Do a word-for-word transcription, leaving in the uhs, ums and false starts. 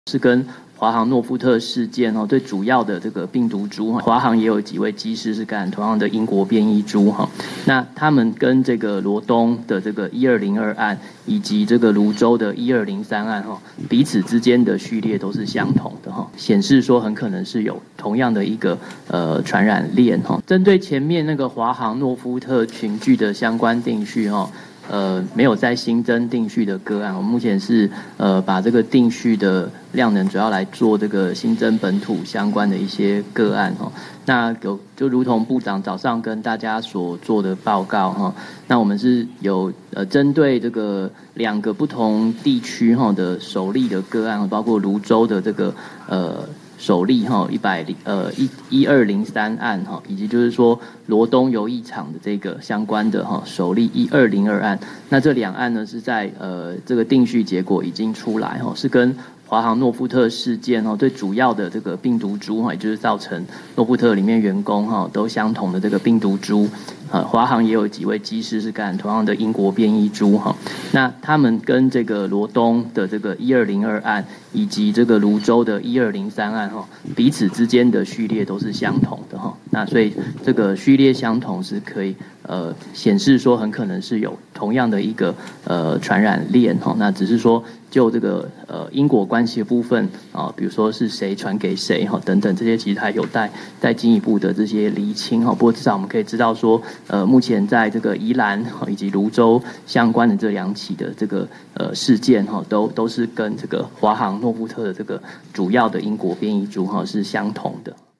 是跟华航诺夫特事件哦，最主要的这个病毒株，华航也有几位机师是感染同样的英国变异株哈。那他们跟这个罗东的这个一二零二案，以及这个泸州的一二零三案哈，彼此之间的序列都是相同的哈，显示说很可能是有同样的一个呃传染链哈。针对前面那个华航诺夫特群聚的相关定序哈。呃，没有再新增定序的个案，我们目前是呃把这个定序的量能主要来做这个新增本土相关的一些个案哈。那有就如同部长早上跟大家所做的报告哈，那我们是有呃针对这个两个不同地区哈的首例的个案，包括泸州的这个呃。首例哈一百零呃一一二零三案哈，以及就是说罗东游艺场的这个相关的哈首例一二零二案，那这两案呢是在呃这个定序结果已经出来哈，是跟华航诺夫特事件哦，最主要的这个病毒株哈，也就是造成诺夫特里面员工哈都相同的这个病毒株，呃，华航也有几位机师是感染同样的英国变异株哈。那他们跟这个罗东的这个一二零二案，以及这个泸州的一二零三案哈，彼此之间的序列都是相同的哈。那所以这个序列相同是可以呃显示说很可能是有同样的一个呃传染链哈。那只是说就这个呃因果关系的部分啊，比如说是谁传给谁哈等等，这些其实还有待再进一步的这些厘清哈。不过至少我们可以知道说，呃，目前在这个宜兰以及泸州相关的这两起的这个呃事件哈，都都是跟这个华航诺夫特的这个主要的英国变异株哈是相同的。